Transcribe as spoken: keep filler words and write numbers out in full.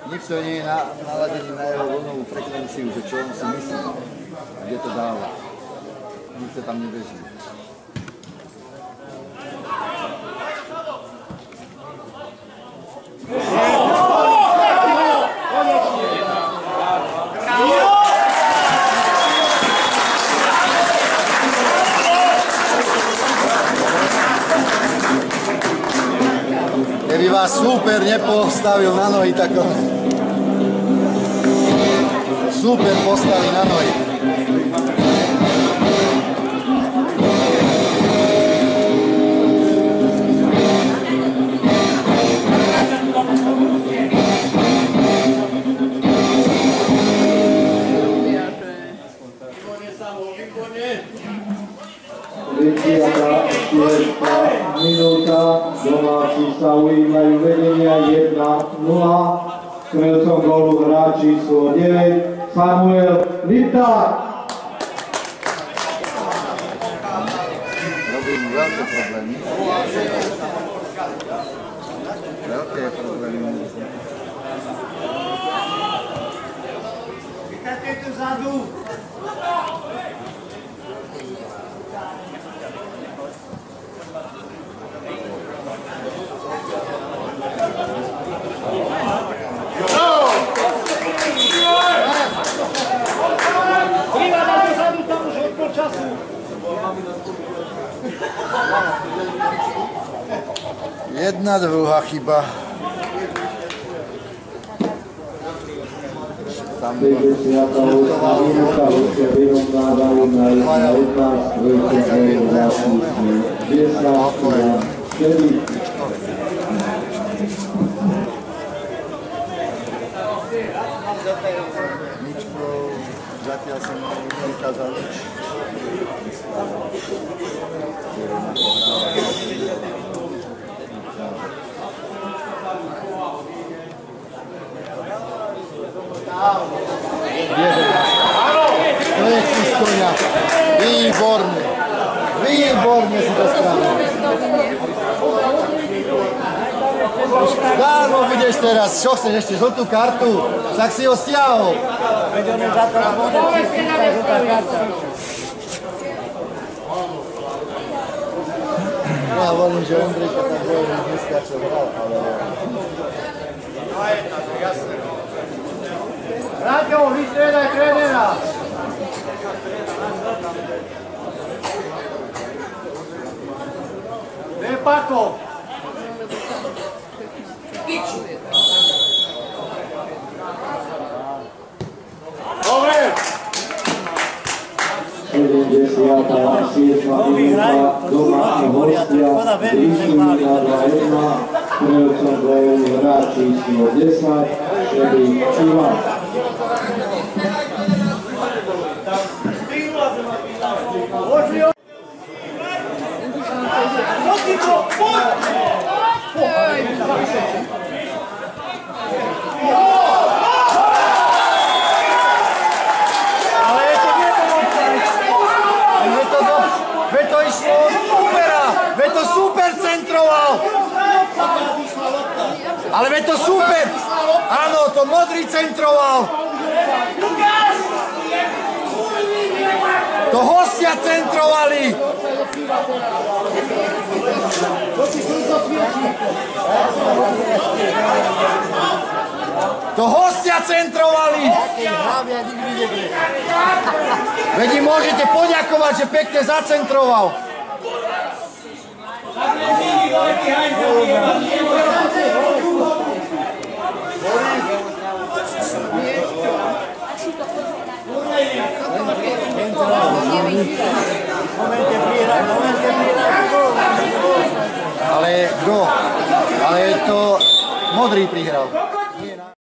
nikto nie je naladený na jeho vlnovú frekvenciu, že čo on si myslí, kde to dáva. Nikto tam nebeží. Keby vás súper nepostavil na nohy, tak súper postaví na nohy. tridsiata šiesta minúta, domáci sa ujímajú vedenia jedna nula, strelcom gólu hrá číslo deväť, Samuel Lipták. Robí mu veľké problémy. Veľké problémy. Vítajte tu vzadu. Jedna druhá chyba. Tam päťdesiata ôsma minúta, hostia vyrovnávajú na jedenásť, strelcom gólu hrá číslo desať štyri. Ničko, zatiaľ som neukázal nič. To je Kiskoňa. Výborne. Výborne si to spravil. Dármo budeš teraz. Čo chceš ešte? Žltú kartu? Tak si ho stiahol. Ja hovorím, že Ondrejka tak bojový dneska čo hral, ale... Raďo, vystriedaj trénera! Kde je Pako? Dobre! sedemdesiata šiesta minúta, domáci hostia, Dričina dva jedna, strelcom gólu hrá číslo desať, Šedý Ivan. Veď to išlo od supera! Veď to super centroval! Ale veď to super! Áno, to modrý centroval! To hostia centrovali! To hostia centrovali! Veď im môžete poďakovať, že pekne zacentroval. Ale kto? Ale to modrý prihral.